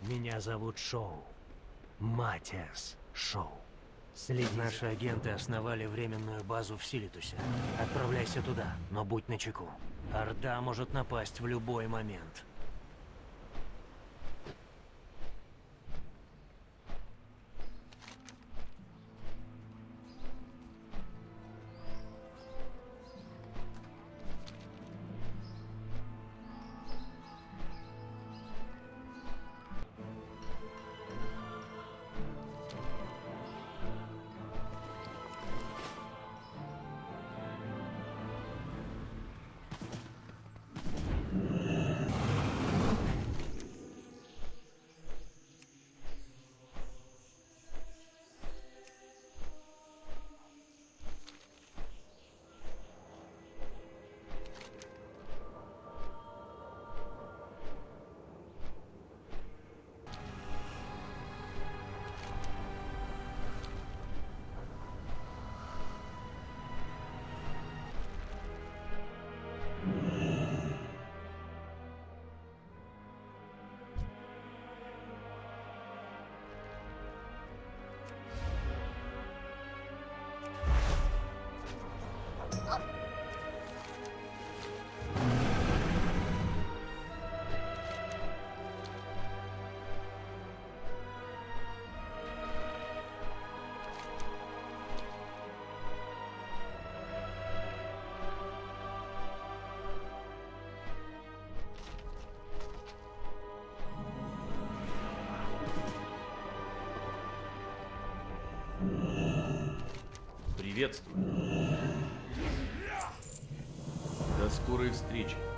Меня зовут Шоу. Матиас Шоу. Наши агенты основали временную базу в Силитусе. Отправляйся туда, но будь начеку. Орда может напасть в любой момент. Приветствую. До скорой встречи.